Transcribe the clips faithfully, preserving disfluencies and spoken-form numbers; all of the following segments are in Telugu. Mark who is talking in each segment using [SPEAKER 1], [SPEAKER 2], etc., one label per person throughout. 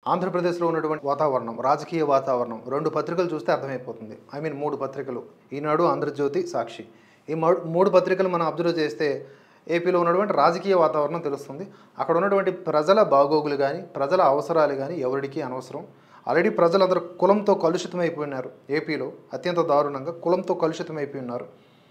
[SPEAKER 1] ఆంధ్రప్రదేశ్లో ఉన్నటువంటి వాతావరణం, రాజకీయ వాతావరణం రెండు పత్రికలు చూస్తే అర్థమైపోతుంది. ఐ మీన్ మూడు పత్రికలు, ఈనాడు, ఆంధ్రజ్యోతి, సాక్షి. ఈ మూడు పత్రికలు మనం అబ్జర్వ్ చేస్తే ఏపీలో ఉన్నటువంటి రాజకీయ వాతావరణం తెలుస్తుంది. అక్కడ ఉన్నటువంటి ప్రజల బాగోగులు కానీ, ప్రజల అవసరాలు కానీ ఎవరికి అనవసరం. ఆల్రెడీ ప్రజలందరూ కులంతో కలుషితమైపోయినారు. ఏపీలో అత్యంత దారుణంగా కులంతో కలుషితమైపోయినారు.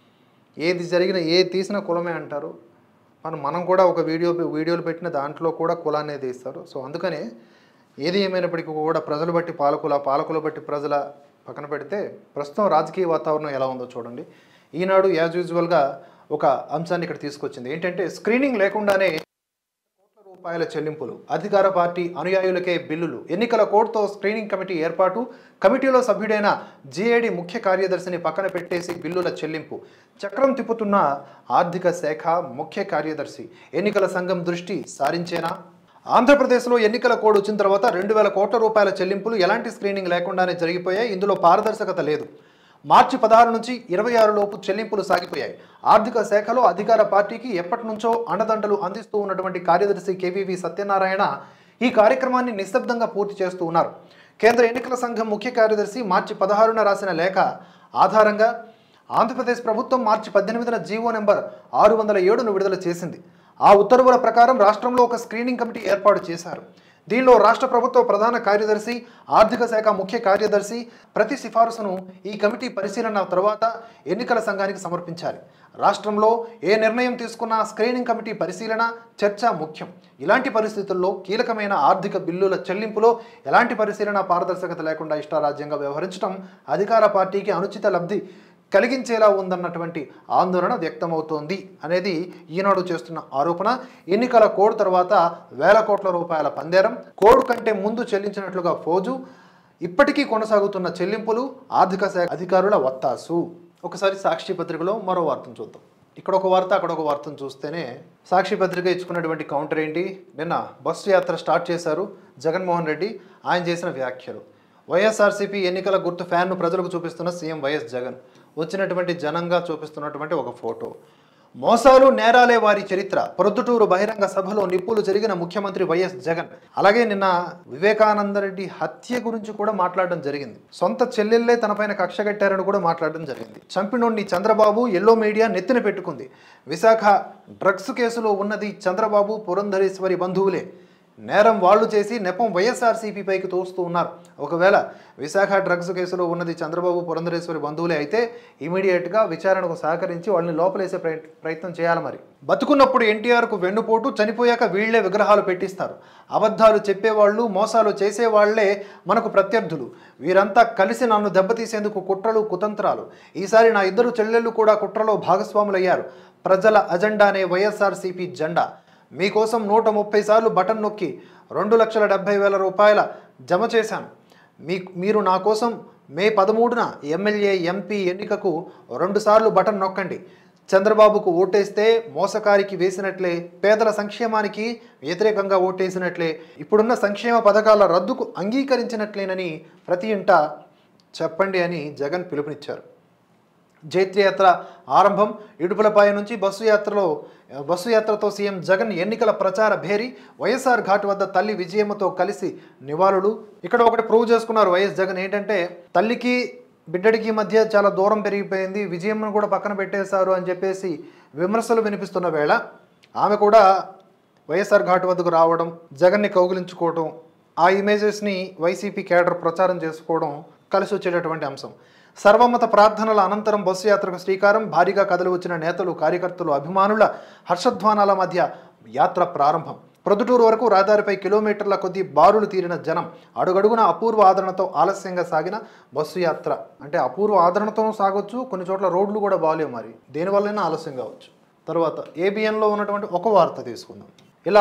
[SPEAKER 1] ఏది జరిగినా ఏ తీసినా కులమే అంటారు. మనం మనం కూడా ఒక వీడియో వీడియోలు పెట్టిన దాంట్లో కూడా కులాన్నే తీస్తారు. సో అందుకనే ఏది ఏమైనప్పటికీ కూడా ప్రజలు బట్టి పాలకుల పాలకుల బట్టి ప్రజల పక్కన పెడితే ప్రస్తుతం రాజకీయ వాతావరణం ఎలా ఉందో చూడండి. ఈనాడు యాజ్ యూజువల్గా ఒక అంశాన్ని ఇక్కడ తీసుకొచ్చింది. ఏంటంటే స్క్రీనింగ్ లేకుండానే కోట్ల రూపాయల చెల్లింపులు, అధికార పార్టీ అనుయాయులకే బిల్లులు, ఎన్నికల కోడ్తో స్క్రీనింగ్ కమిటీ ఏర్పాటు, కమిటీలో సభ్యుడైన జేఏడీ ముఖ్య కార్యదర్శిని పక్కన పెట్టేసి బిల్లుల చెల్లింపు, చక్రం తిప్పుతున్న ఆర్థిక శాఖ ముఖ్య కార్యదర్శి, ఎన్నికల సంఘం దృష్టి సారించేనా? ఆంధ్రప్రదేశ్లో ఎన్నికల కోడ్ వచ్చిన తర్వాత రెండు వేల కోట్ల రూపాయల చెల్లింపులు ఎలాంటి స్క్రీనింగ్ లేకుండానే జరిగిపోయాయి. ఇందులో పారదర్శకత లేదు. మార్చి పదహారు నుంచి ఇరవై ఆరు లోపు చెల్లింపులు సాగిపోయాయి. ఆర్థిక శాఖలో అధికార పార్టీకి ఎప్పటి నుంచో అండదండలు అందిస్తూ ఉన్నటువంటి కార్యదర్శి కేవీవి సత్యనారాయణ ఈ కార్యక్రమాన్ని నిశ్శబ్దంగా పూర్తి చేస్తూ ఉన్నారు. కేంద్ర ఎన్నికల సంఘం ముఖ్య కార్యదర్శి మార్చి పదహారున రాసిన లేఖ ఆధారంగా ఆంధ్రప్రదేశ్ ప్రభుత్వం మార్చి పద్దెనిమిదిన జీవో నెంబర్ ఆరు వందల ఏడును విడుదల చేసింది. ఆ ఉత్తర్వుల ప్రకారం రాష్ట్రంలో ఒక స్క్రీనింగ్ కమిటీ ఏర్పాటు చేశారు. దీనిలో రాష్ట్ర ప్రభుత్వ ప్రధాన కార్యదర్శి, ఆర్థిక శాఖ ముఖ్య కార్యదర్శి ప్రతి సిఫారసును ఈ కమిటీ పరిశీలన తర్వాత ఎన్నికల సంఘానికి సమర్పించాలి. రాష్ట్రంలో ఏ నిర్ణయం తీసుకున్నా స్క్రీనింగ్ కమిటీ పరిశీలన, చర్చ ముఖ్యం. ఇలాంటి పరిస్థితుల్లో కీలకమైన ఆర్థిక బిల్లుల చెల్లింపులో ఎలాంటి పరిశీలన, పారదర్శకత లేకుండా ఇష్టారాజ్యంగా వ్యవహరించడం అధికార పార్టీకి అనుచిత లబ్ధి కలిగించేలా ఉందన్నటువంటి ఆందోళన వ్యక్తమవుతోంది అనేది ఈనాడు చేస్తున్న ఆరోపణ. ఎన్నికల కోడ్ తర్వాత వేల కోట్ల రూపాయల పందేరం, కోడ్ కంటే ముందు చెల్లించినట్లుగా ఫోజు, ఇప్పటికీ కొనసాగుతున్న చెల్లింపులు, ఆర్థిక శాఖ అధికారుల వత్తాసు. ఒకసారి సాక్షి పత్రికలో మరో వార్తను చూద్దాం. ఇక్కడ ఒక వార్త, అక్కడ ఒక వార్తను చూస్తేనే సాక్షి పత్రిక ఇచ్చుకున్నటువంటి కౌంటర్ ఏంటి? నిన్న బస్సు యాత్ర స్టార్ట్ చేశారు జగన్మోహన్ రెడ్డి. ఆయన చేసిన వ్యాఖ్యలు, వైఎస్ఆర్సీపీ ఎన్నికల గుర్తు ఫ్యాన్ను ప్రజలకు చూపిస్తున్న సీఎం వైఎస్ జగన్, వచ్చినటువంటి జనంగా చూపిస్తున్నటువంటి ఒక ఫోటో. మోసాలు నేరాలే వారి చరిత్ర, ప్రొద్దుటూరు బహిరంగ సభలో నిప్పులు జరిగిన ముఖ్యమంత్రి వైఎస్ జగన్. అలాగే నిన్న వివేకానందరెడ్డి హత్య గురించి కూడా మాట్లాడడం జరిగింది. సొంత చెల్లెళ్లే తనపైన కక్ష కట్టారని కూడా మాట్లాడడం జరిగింది. చంపినోడిని చంద్రబాబు ఎల్లో మీడియా నెత్తిన పెట్టుకుంది. విశాఖ డ్రగ్స్ కేసులో ఉన్నది చంద్రబాబు, పురంధరేశ్వరి బంధువులే. నేరం వాళ్లు చేసి నెపం వైఎస్ఆర్సీపీపైకి తోస్తూ ఉన్నారు. ఒకవేళ విశాఖ డ్రగ్స్ కేసులో ఉన్నది చంద్రబాబు, పురంధరేశ్వరి బంధువులే అయితే ఇమీడియట్గా విచారణకు సహకరించి వాళ్ళని లోపలేసే ప్రయత్నం చేయాలి. మరి బతుకున్నప్పుడు ఎన్టీఆర్కు వెన్నుపోటు, చనిపోయాక వీళ్లే విగ్రహాలు పెట్టిస్తారు. అబద్ధాలు చెప్పేవాళ్ళు, మోసాలు చేసేవాళ్లే మనకు ప్రత్యర్థులు. వీరంతా కలిసి నన్ను దెబ్బతీసేందుకు కుట్రలు, కుతంత్రాలు. ఈసారి నా ఇద్దరు చెల్లెళ్ళు కూడా కుట్రలో భాగస్వాములయ్యారు. ప్రజల అజెండానే వైఎస్ఆర్సీపీ జెండా. మీకోసం నూట ముప్పై సార్లు బటన్ నొక్కి రెండు లక్షల డెబ్బై వేల రూపాయల జమ చేశాను. మీ మీరు నా కోసం మే పదమూడున ఎమ్మెల్యే, ఎంపీ ఎన్నికకు రెండు సార్లు బటన్ నొక్కండి. చంద్రబాబుకు ఓటేస్తే మోసకారికి వేసినట్లే, పేదల సంక్షేమానికి వ్యతిరేకంగా ఓటేసినట్లే, ఇప్పుడున్న సంక్షేమ పథకాల రద్దుకు అంగీకరించినట్లేనని ప్రతి ఇంట చెప్పండి అని జగన్ పిలుపునిచ్చారు. జైత్రయాత్ర ఆరంభం, ఇడుపులపాయ నుంచి బస్సు యాత్రలో బస్సు యాత్రతో సీఎం జగన్ ఎన్నికల ప్రచార భేరీ. వైఎస్ఆర్ ఘాట్ వద్ద తల్లి విజయమ్మతో కలిసి నివాళులు. ఇక్కడ ఒకటి ప్రూవ్ చేసుకున్నారు వైఎస్ జగన్. ఏంటంటే తల్లికి బిడ్డడికి మధ్య చాలా దూరం పెరిగిపోయింది, విజయమ్మను కూడా పక్కన పెట్టేశారు అని చెప్పేసి విమర్శలు వినిపిస్తున్న వేళ ఆమె కూడా వైఎస్ఆర్ ఘాట్ వద్దకు రావడం, జగన్ని కౌగిలించుకోవడం, ఆ ఇమేజెస్ని వైసీపీ కేడర్ ప్రచారం చేసుకోవడం కలిసి వచ్చేటటువంటి అంశం. సర్వమత ప్రార్థనల అనంతరం బస్సు యాత్రకు శ్రీకారం. భారీగా కదలి వచ్చిన నేతలు, కార్యకర్తలు, అభిమానుల హర్షధ్వానాల మధ్య యాత్ర ప్రారంభం. ప్రొద్దుటూరు వరకు రహదారిపై కిలోమీటర్ల కొద్దీ బారులు తీరిన జనం. అడుగడుగున అపూర్వ ఆదరణతో ఆలస్యంగా సాగిన బస్సు యాత్ర. అంటే అపూర్వ ఆదరణతో సాగొచ్చు, కొన్ని చోట్ల రోడ్లు కూడా బాగాలేవు, మరి దేనివల్లైనా ఆలస్యం కావచ్చు. తర్వాత ఏబిఎన్లో ఉన్నటువంటి ఒక వార్త తీసుకుందాం. ఇలా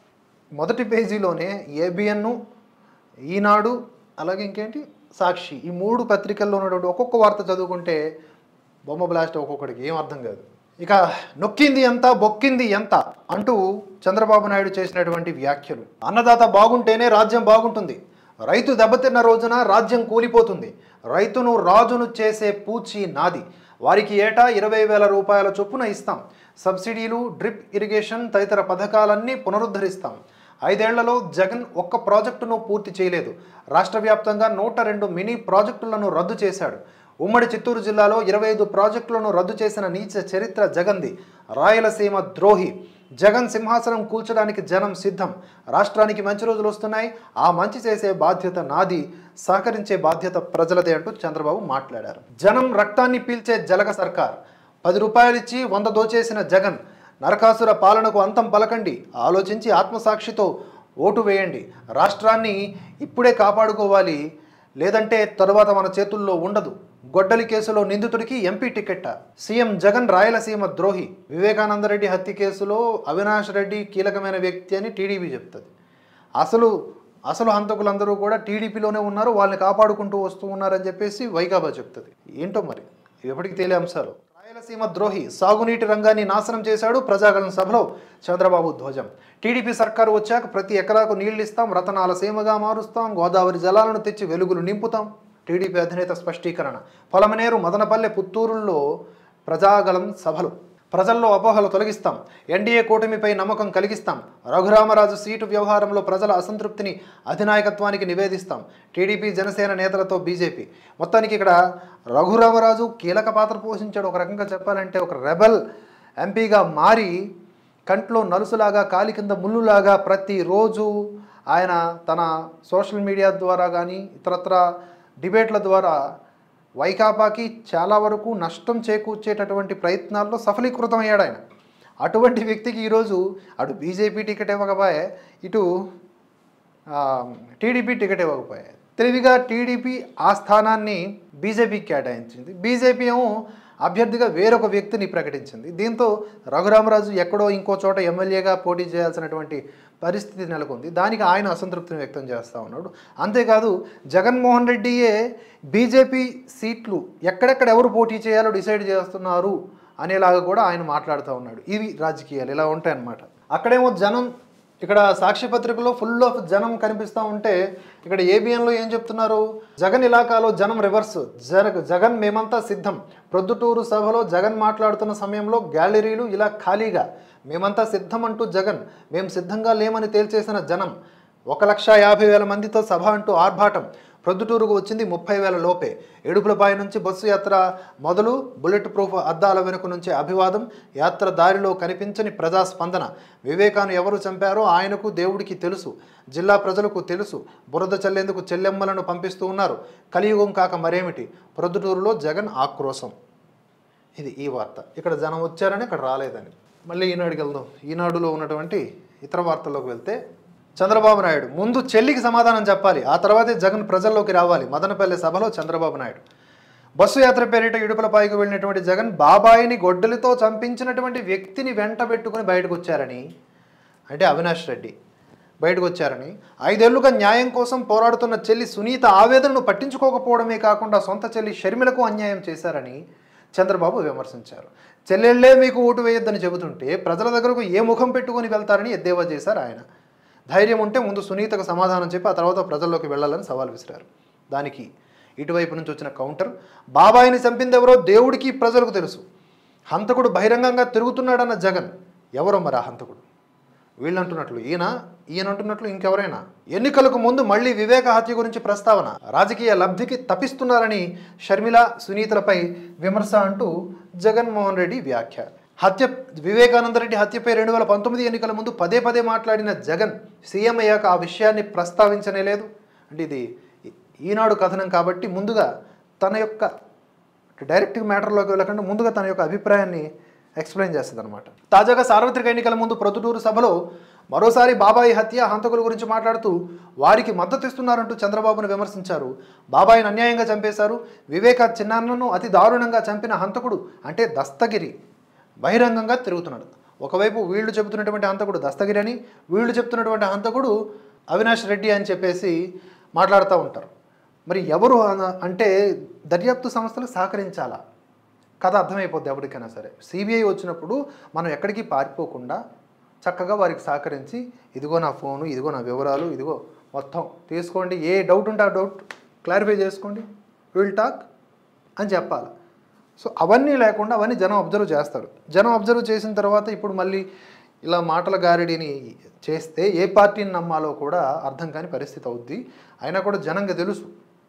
[SPEAKER 1] మొదటి పేజీలోనే ఏబిఎన్ను, ఈనాడు, అలాగే ఇంకేంటి సాక్షి, ఈ మూడు పత్రికల్లో ఉన్నటువంటి ఒక్కొక్క వార్త చదువుకుంటే బొమ్మ బ్లాస్ట్ ఒక్కొక్కడికి ఏం అర్థం కాదు. ఇక నొక్కింది ఎంత, బొక్కింది ఎంత అంటూ చంద్రబాబు నాయుడు చేసినటువంటి వ్యాఖ్యలు. అన్నదాత బాగుంటేనే రాజ్యం బాగుంటుంది, రైతు దెబ్బతిన్న రోజున రాజ్యం కూలిపోతుంది, రైతును రాజును చేసే పూచి నాది, వారికి ఏటా ఇరవై వేల రూపాయల చొప్పున ఇస్తాం, సబ్సిడీలు, డ్రిప్ ఇరిగేషన్ తదితర పథకాలన్నీ పునరుద్ధరిస్తాం, ఐదేళ్లలో జగన్ ఒక్క ప్రాజెక్టును పూర్తి చేయలేదు. రాష్ట్ర వ్యాప్తంగా నూట రెండు మినీ ప్రాజెక్టులను రద్దు చేశాడు. ఉమ్మడి చిత్తూరు జిల్లాలో ఇరవై ఐదు ప్రాజెక్టులను రద్దు చేసిన నీచ చరిత్ర జగన్ది. రాయలసీమ ద్రోహి జగన్ సింహాసనం కూల్చడానికి జనం సిద్ధం. రాష్ట్రానికి మంచి రోజులు వస్తున్నాయి, ఆ మంచి చేసే బాధ్యత నాది, సహకరించే బాధ్యత ప్రజలదే అంటూ చంద్రబాబు మాట్లాడారు. జనం రక్తాన్ని పీల్చే జలగ సర్కార్. పది రూపాయలిచ్చి వంద దోచేసిన జగన్. నరకాసుర పాలనకు అంతం పలకండి, ఆలోచించి ఆత్మసాక్షితో ఓటు వేయండి. రాష్ట్రాన్ని ఇప్పుడే కాపాడుకోవాలి, లేదంటే తరువాత మన చేతుల్లో ఉండదు. గొడ్డలి కేసులో నిందితుడికి MP ticket. CM Jagan Rayalaseema ద్రోహి. వివేకానందరెడ్డి హత్య కేసులో అవినాష్ రెడ్డి కీలకమైన వ్యక్తి అని టీడీపీ చెప్తుంది. అసలు అసలు హంతకులందరూ కూడా టీడీపీలోనే ఉన్నారు, వాళ్ళని కాపాడుకుంటూ వస్తూ ఉన్నారని చెప్పేసి వైకాపా చెప్తుంది. ఏంటో మరి ఎప్పటికి తేలే అంశాలు. రాయలసీమ ద్రోహి సాగునీటి రంగాన్ని నాశనం చేశాడు. ప్రజాగళం సభలో చంద్రబాబు ధ్వజం. టీడీపీ సర్కారు వచ్చాక ప్రతి ఎకరాకు నీళ్లు ఇస్తాం, రతనాల సీమగా మారుస్తాం, గోదావరి జలాలను తెచ్చి వెలుగులు నింపుతాం. టీడీపీ అధినేత స్పష్టీకరణ. పొలమనేరు, మదనపల్లె, పుత్తూరుల్లో ప్రజాగళం సభలు. ప్రజల్లో అపోహలు తొలగిస్తాం, ఎన్డీఏ కూటమిపై నమ్మకం కలిగిస్తాం, రఘురామరాజు సీటు వ్యవహారంలో ప్రజల అసంతృప్తిని అధినాయకత్వానికి నివేదిస్తాం. టీడీపీ జనసేన నేతలతో బీజేపీ. మొత్తానికి ఇక్కడ రఘురామరాజు కీలక పాత్ర పోషించాడు. ఒక రకంగా చెప్పాలంటే ఒక రెబల్ ఎంపీగా మారి కంట్లో నలుసులాగా, కాలి కింద ముళ్ళులాగా ప్రతిరోజు ఆయన తన సోషల్ మీడియా ద్వారా కానీ ఇతరత్ర డిబేట్ల ద్వారా వైకాపాకి చాలా వరకు నష్టం చేకూర్చేటటువంటి ప్రయత్నాల్లో సఫలీకృతమయ్యాడు ఆయన. అటువంటి వ్యక్తికి ఈరోజు అటు బీజేపీ టికెట్ ఇవ్వకపోయే, ఇటు టీడీపీ టికెట్ ఇవ్వకపోయే. తెలివిగా టీడీపీ ఆ స్థానాన్ని బీజేపీకి కేటాయించింది. బీజేపీ ఏమో అభ్యర్థిగా వేరొక వ్యక్తిని ప్రకటించింది. దీంతో రఘురామరాజు ఎక్కడో ఇంకో చోట ఎమ్మెల్యేగా పోటీ చేయాల్సినటువంటి పరిస్థితి నెలకొంది. దానికి ఆయన అసంతృప్తిని వ్యక్తం చేస్తూ ఉన్నాడు. అంతేకాదు జగన్మోహన్ రెడ్డియే బీజేపీ సీట్లు ఎక్కడెక్కడ ఎవరు పోటీ చేయాలో డిసైడ్ చేస్తున్నారు అనేలాగా కూడా ఆయన మాట్లాడుతూ ఉన్నాడు. ఇవి రాజకీయాలు ఇలా ఉంటాయన్నమాట. అక్కడేమో జనం, ఇక్కడ సాక్షి పత్రికలో ఫుల్ ఆఫ్ జనం కనిపిస్తూ ఉంటే ఇక్కడ ఏబిఎన్లో ఏం చెప్తున్నారు? జగన్ ఇలాకాలో జనం రివర్స్. జగ జగన్ మేమంతా సిద్ధం. ప్రొద్దుటూరు సభలో జగన్ మాట్లాడుతున్న సమయంలో గ్యాలరీలు ఇలా ఖాళీగా. మేమంతా సిద్ధం అంటూ జగన్, మేము సిద్ధంగా లేమని తేల్చేసిన జనం. ఒక లక్ష యాభై వేల మందితో సభ అంటూ ఆర్భాటం. ప్రొద్దుటూరుకు వచ్చింది ముప్పై వేల లోపే. ఏడుపులపాయ నుంచి బస్సు యాత్ర మొదలు. బుల్లెట్ ప్రూఫ్ అద్దాల వెనుక నుంచి అభివాదం. యాత్ర దారిలో కనిపించని ప్రజాస్పందన. వివేకాను ఎవరు చంపారో ఆయనకు దేవుడికి తెలుసు, జిల్లా ప్రజలకు తెలుసు. బురద చల్లేందుకు చెల్లెమ్మలను పంపిస్తూ ఉన్నారు. కలియుగం కాక మరేమిటి? ప్రొద్దుటూరులో జగన్ ఆక్రోశం. ఇది ఈ వార్త. ఇక్కడ జనం వచ్చారని ఇక్కడ రాలేదని. మళ్ళీ ఈనాడుకి వెళ్దాం. ఈనాడులో ఉన్నటువంటి ఇతర వార్తల్లోకి వెళ్తే, చంద్రబాబు నాయుడు ముందు చెల్లికి సమాధానం చెప్పాలి, ఆ తర్వాతే జగన్ ప్రజల్లోకి రావాలి. మదనపల్లె సభలో చంద్రబాబు నాయుడు. బస్సు యాత్ర పేరిట ఇడుపులపాయికి వెళ్ళినటువంటి జగన్ బాబాయిని గొడ్డలితో చంపించినటువంటి వ్యక్తిని వెంట పెట్టుకుని బయటకు వచ్చారని, అంటే అవినాష్ రెడ్డి బయటకు వచ్చారని, ఐదేళ్లుగా న్యాయం కోసం పోరాడుతున్న చెల్లి సునీత ఆవేదనను పట్టించుకోకపోవడమే కాకుండా సొంత చెల్లి షర్మిలకు అన్యాయం చేశారని చంద్రబాబు విమర్శించారు. చెల్లెళ్లే మీకు ఓటు వేయొద్దని చెబుతుంటే ప్రజల దగ్గరకు ఏ ముఖం పెట్టుకొని వెళ్తారని ఎద్దేవా చేశారు ఆయన. ధైర్యం ఉంటే ముందు సునీతకు సమాధానం చెప్పి ఆ తర్వాత ప్రజల్లోకి వెళ్ళాలని సవాల్ విసిరారు. దానికి ఇటువైపు నుంచి వచ్చిన కౌంటర్, బాబాయిని చంపింది ఎవరో దేవుడికి ప్రజలకు తెలుసు. హంతకుడు బహిరంగంగా తిరుగుతున్నాడన్న జగన్. ఎవరో మరి ఆ హంతకుడు? వీళ్ళంటున్నట్లు ఈయన, ఈయన అంటున్నట్లు ఇంకెవరైనా? ఎన్నికలకు ముందు మళ్ళీ వివేక హత్య గురించి ప్రస్తావన. రాజకీయ లబ్ధికి తప్పిస్తున్నారని షర్మిల, సునీతలపై విమర్శ అంటూ జగన్మోహన్ రెడ్డి వ్యాఖ్య. హత్య వివేకానందరెడ్డి హత్యపై రెండు వేల పంతొమ్మిది ఎన్నికల ముందు పదే పదే మాట్లాడిన జగన్ సీఎం అయ్యాక ఆ విషయాన్ని ప్రస్తావించనే లేదు. అంటే ఇది ఈనాడు కథనం కాబట్టి ముందుగా తన యొక్క డైరెక్ట్ మ్యాటర్లోకి వెళ్ళకుండా ముందుగా తన యొక్క అభిప్రాయాన్ని ఎక్స్ప్లెయిన్ చేస్తుంది అనమాట. తాజాగా సార్వత్రిక ఎన్నికల ముందు ప్రొద్దుటూరు సభలో మరోసారి బాబాయి హత్య హంతకుల గురించి మాట్లాడుతూ వారికి మద్దతు ఇస్తున్నారంటూ చంద్రబాబును విమర్శించారు. బాబాయిని అన్యాయంగా చంపేశారు. వివేక చిన్నాన్నను అతి దారుణంగా చంపిన హంతకుడు అంటే దస్తగిరి బహిరంగంగా తిరుగుతున్నాడు. ఒకవైపు వీళ్ళు చెబుతున్నటువంటి హంతకుడు దస్తగిరి అని, వీళ్ళు చెప్తున్నటువంటి హంతకుడు అవినాష్ రెడ్డి అని చెప్పేసి మాట్లాడుతూ ఉంటారు. మరి ఎవరు అంటే దర్యాప్తు సంస్థలు సహకరించాలా? కథ అర్థమైపోద్ది ఎవరికైనా సరే. సిబిఐ వచ్చినప్పుడు మనం ఎక్కడికి పారిపోకుండా చక్కగా వారికి సహకరించి, ఇదిగో నా ఫోను, ఇదిగో నా వివరాలు, ఇదిగో మొత్తం తీసుకోండి, ఏ డౌట్ ఉంటే ఆ డౌట్ క్లారిఫై చేసుకోండి, విల్ టాక్ అని చెప్పాలి. సో అవన్నీ లేకుండా అవన్నీ జనం అబ్జర్వ్ చేస్తారు. జనం అబ్జర్వ్ చేసిన తర్వాత ఇప్పుడు మళ్ళీ ఇలా మాటల గారిడిని చేస్తే ఏ పార్టీని నమ్మాలో కూడా అర్థం కాని పరిస్థితి అవుద్ది. అయినా కూడా జనంగా తెలుసు.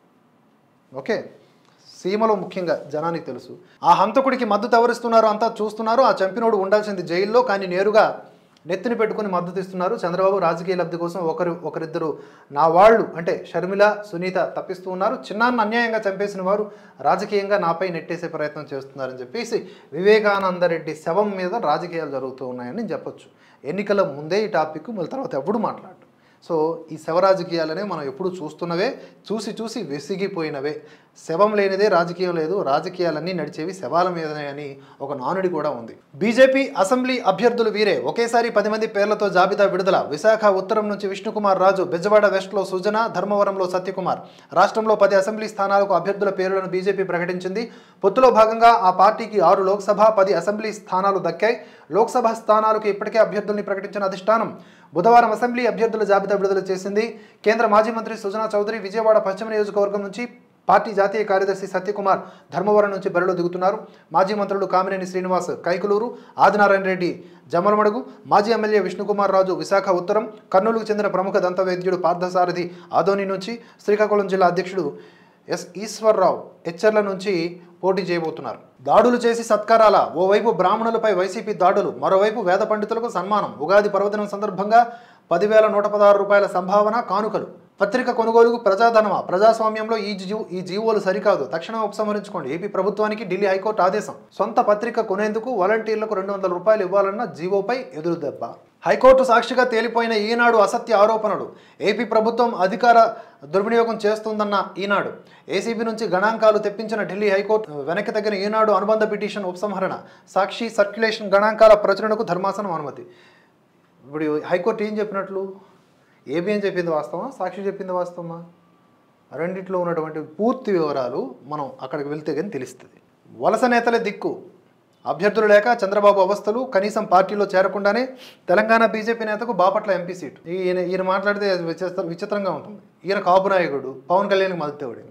[SPEAKER 1] ఓకే, సీమలో ముఖ్యంగా జనానికి తెలుసు. ఆ హంతకుడికి మద్దతు ఎవరిస్తున్నారు అంతా చూస్తున్నారు. ఆ చంపినోడు ఉండాల్సింది జైల్లో, కానీ నేరుగా నెత్తిని పెట్టుకుని మద్దతు ఇస్తున్నారు. చంద్రబాబు రాజకీయ లబ్ధి కోసం ఒకరు ఒకరిద్దరు నా వాళ్ళు అంటే షర్మిల, సునీత తప్పిస్తూ ఉన్నారు. చిన్నాన్ని అన్యాయంగా చంపేసిన వారు రాజకీయంగా నాపై నెట్టేసే ప్రయత్నం చేస్తున్నారని చెప్పేసి వివేకానందరెడ్డి శవం మీద రాజకీయాలు జరుగుతూ ఉన్నాయని చెప్పొచ్చు. ఎన్నికల ముందే ఈ టాపిక్, మళ్ళీ తర్వాత ఎప్పుడు మాట్లాడు. సో ఈ శవ రాజకీయాలనే మనం ఎప్పుడు చూస్తున్నవే, చూసి చూసి విసిగిపోయినవే. శవం లేనిదే రాజకీయం లేదు, రాజకీయాలన్నీ నడిచేవి శవాల మీదనే అని ఒక నానుడి కూడా ఉంది. బీజేపీ అసెంబ్లీ అభ్యర్థులు వీరే, ఒకేసారి పది మంది పేర్లతో జాబితా విడుదల. విశాఖ ఉత్తరం నుంచి విష్ణుకుమార్ రాజు, బెజవాడ వెస్ట్లో సుజన, ధర్మవరంలో సత్యకుమార్. రాష్ట్రంలో పది అసెంబ్లీ స్థానాలకు అభ్యర్థుల పేర్లను బీజేపీ ప్రకటించింది. పొత్తులో భాగంగా ఆ పార్టీకి ఆరు లోక్సభ, పది అసెంబ్లీ స్థానాలు దక్కాయి. లోక్సభ స్థానాలకు ఇప్పటికే అభ్యర్థుల్ని ప్రకటించిన అధిష్టానం బుధవారం అసెంబ్లీ అభ్యర్థుల జాబితా విడుదల చేసింది. కేంద్ర మాజీ మంత్రి సుజనా చౌదరి విజయవాడ పశ్చిమ నియోజకవర్గం నుంచి, పార్టీ జాతీయ కార్యదర్శి సత్యకుమార్ ధర్మవరం నుంచి బరిలో దిగుతున్నారు. మాజీ మంత్రులు కామినేని శ్రీనివాస్ కైకులూరు, ఆదినారాయణ రెడ్డి జమలమడుగు, మాజీ ఎమ్మెల్యే విష్ణుకుమార్ రాజు విశాఖ ఉత్తరం, కర్నూలుకు చెందిన ప్రముఖ దంతవైద్యుడు పార్థసారథి ఆదోని నుంచి, శ్రీకాకుళం జిల్లా అధ్యక్షుడు ఎస్ ఈశ్వర్రావు హెచ్చర్ల నుంచి పోటీ చేయబోతున్నారు. దాడులు చేసి సత్కారాల, ఓవైపు బ్రాహ్మణులపై వైసీపీ దాడులు, మరోవైపు వేద పండితులకు సన్మానం. ఉగాది పర్వదినం సందర్భంగా పదివేల నూట పదహారు రూపాయల సంభావన కానుకలు. పత్రిక కొనుగోలుకు ప్రజాధనమా? ప్రజాస్వామ్యంలో ఈ జీ ఈ జీవోలు సరికాదు, తక్షణం ఉపసంహరించుకోండి. ఏపీ ప్రభుత్వానికి ఢిల్లీ హైకోర్టు ఆదేశం. సొంత పత్రిక కొనేందుకు వాలంటీర్లకు రెండు వందల రూపాయలు ఇవ్వాలన్న జీవోపై ఎదురు దెబ్బ. హైకోర్టు సాక్షిగా తేలిపోయిన ఈనాడు అసత్య ఆరోపణలు. ఏపీ ప్రభుత్వం అధికార దుర్వినియోగం చేస్తుందన్న ఈనాడు. ఏసీబీ నుంచి గణాంకాలు తెప్పించిన ఢిల్లీ హైకోర్టు వెనక్కి తగ్గిన ఈనాడు అనుబంధ పిటిషన్ ఉపసంహరణ. సాక్షి సర్క్యులేషన్ గణాంకాల ప్రచురణకు ధర్మాసనం అనుమతి. ఇప్పుడు హైకోర్టు ఏం చెప్పినట్లు? ఏబీ ఏం చెప్పింది వాస్తవమా, సాక్షి చెప్పింది వాస్తవమా? రెండిట్లో ఉన్నటువంటి పూర్తి వివరాలు మనం అక్కడికి వెళ్తే కానీ తెలుస్తుంది. వలస నేతలే దిక్కు, అభ్యర్థులు లేక చంద్రబాబు అవస్థలు, కనీసం పార్టీలో చేరకుండానే తెలంగాణ బీజేపీ నేతకు బాపట్ల ఎంపీ సీటు. ఈయన ఈయన మాట్లాడితే విచిత్ర విచిత్రంగా ఉంటుంది. ఈయన కాపు నాయకుడు, పవన్ కళ్యాణ్కి మద్దతుడు.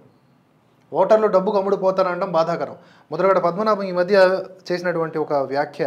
[SPEAKER 1] ఓటర్లు డబ్బుకు అమ్ముడుపోతారనడం బాధాకరం. ముద్రగడ పద్మనాభం ఈ మధ్య చేసినటువంటి ఒక వ్యాఖ్య,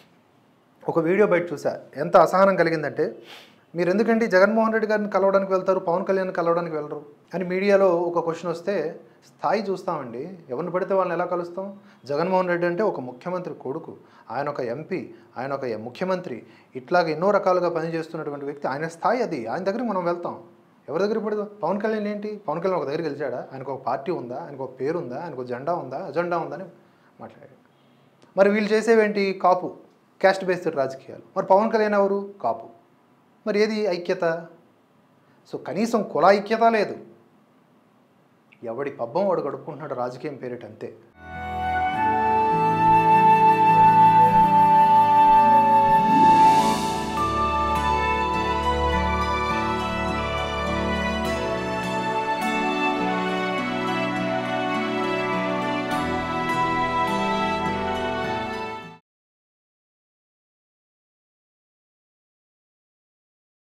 [SPEAKER 1] ఒక వీడియో బయట చూసా, ఎంత అసహనం కలిగిందంటే, మీరు ఎందుకంటే జగన్మోహన్ రెడ్డి గారిని కలవడానికి వెళ్తారు, పవన్ కళ్యాణ్ కలవడానికి వెళ్ళరు అని మీడియాలో ఒక క్వశ్చన్ వస్తే స్థాయి చూస్తామండి. ఎవరిని పడితే వాళ్ళని ఎలా కలుస్తాం? జగన్మోహన్ రెడ్డి అంటే ఒక ముఖ్యమంత్రి కొడుకు, ఆయన ఒక ఎంపీ, ఆయన ఒక ముఖ్యమంత్రి, ఇట్లాగ ఎన్నో రకాలుగా పనిచేస్తున్నటువంటి వ్యక్తి. ఆయన స్థాయి అది, ఆయన దగ్గరికి మనం వెళ్తాం. ఎవరి దగ్గర పడదు? పవన్ కళ్యాణ్ ఏంటి? పవన్ కళ్యాణ్ ఒక దగ్గర గెలిచాడా? ఆయనకు ఒక పార్టీ ఉందా? ఆయనకు ఒక పేరు ఉందా? ఆయనకు ఒక జెండా ఉందా? అజెండా ఉందా అని మాట్లాడాడు. మరి వీళ్ళు చేసేవేంటి? కాపు, క్యాస్ట్ బేస్డ్ రాజకీయాలు. మరి పవన్ కళ్యాణ్ ఎవరు? కాపు. మరి ఏది ఐక్యత? సో కనీసం కుల ఐక్యత లేదు. ఎవడి పబ్బం వాడు గడుపుకుంటున్నాడు రాజకీయం పేరిట, అంతే.